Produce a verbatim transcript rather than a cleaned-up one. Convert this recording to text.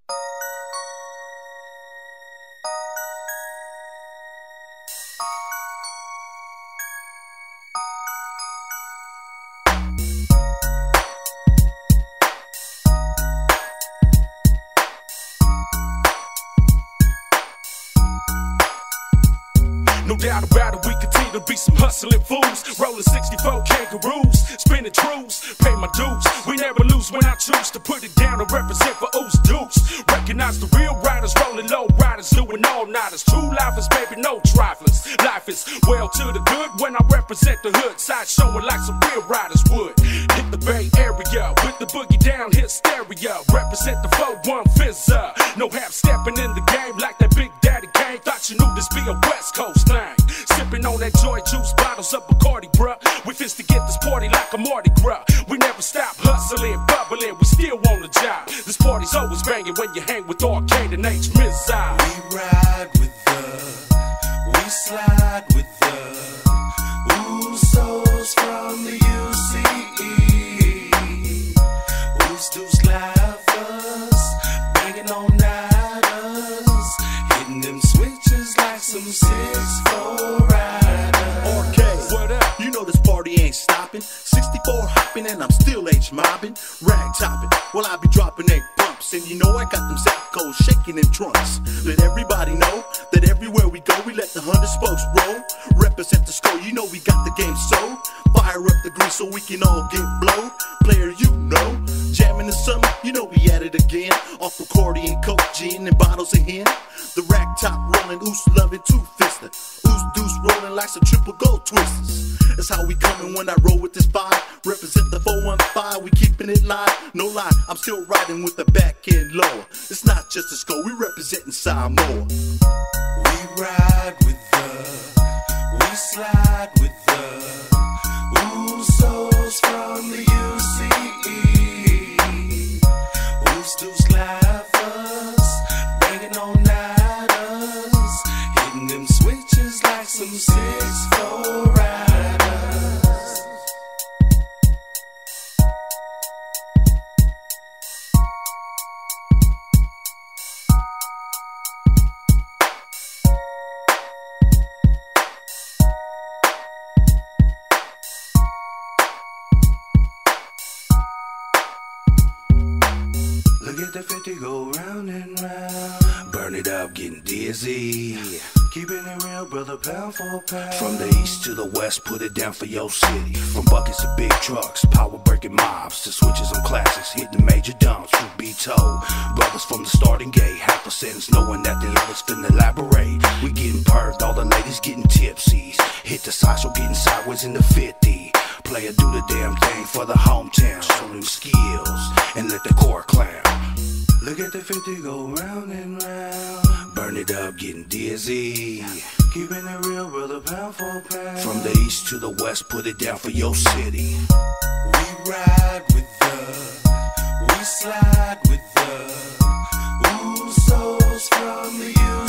No doubt about it, we continue to be some hustling fools. Rolling sixty-four kangaroos, spinning truths, pay my dues. We never lose when I choose to put it down and represent for Oos Dukes. Recognize the real riders, rolling low riders, doing all-nighters. True lifers, baby, no triflers. Life is well to the good when I represent the hood side, showing like some real riders would. Hit the Bay Area with the boogie down hysteria. Represent the four one Fizzer. No half stepping in the game like that Big Daddy Kane. Thought you knew this be a West Coast thing. Sipping on that joy juice, bottles of Bacardi, bruh. We fist to get this party like a Mardi Gras. We never stop hustling, bubbling, we still on the job. This party's always banging when you hang with Arcade and H Mizai. We ride with the, we slide with the Usos from the U C E. Oos Deuce Lifers, banging on nighters, hitting them switches like some six four riders. Arcade, what up? You know this party ain't stopping. sixty-four hopping and I'm still H mobbing. Rag topping, well I be dropping eight bumps. And you know I got them Zappos shaking in trunks. Let everybody know that everywhere we go we let the hundred spokes roll. Represent the score, you know we got the game sold. Fire up the grease so we can all get blowed. Player, you know, jamming the summer, you know we at it again. Off accordion, coke, gin, and bottles of hen. The rack top rolling, Oos loving two-fister. Oos Deuce rolling like some triple gold twisters. That's how we coming when I roll with this five. Represent the four one five, we keeping it live. No lie, I'm still riding with the back end lower. It's not just a score, we representing Samoa. We ride with the, we slide with the Usos from the U C E. Oos Deuce Lifers, banging on nighters, hitting them switches like some six four riders. Look at the fifty go round and round. Burn it up, getting dizzy. Keeping it real, brother, pound for pound. From the east to the west, put it down for your city. From buckets to big trucks, power breaking mobs, to switches on classes, hitting major dumps, truth be told. Brothers from the starting gate, half a sentence knowing that the others finna elaborate. We getting perved, all the ladies getting tipsies. Hit the side, so getting sideways in the fifty. Player do the damn thing for the hometown. Show them skills and let the core clown. Look at the fifty go round and round. Burn it up, getting dizzy. Keeping it real, brother, pound for pound. From the east to the west, put it down for your city. We ride with the, we slide with the Usos from the U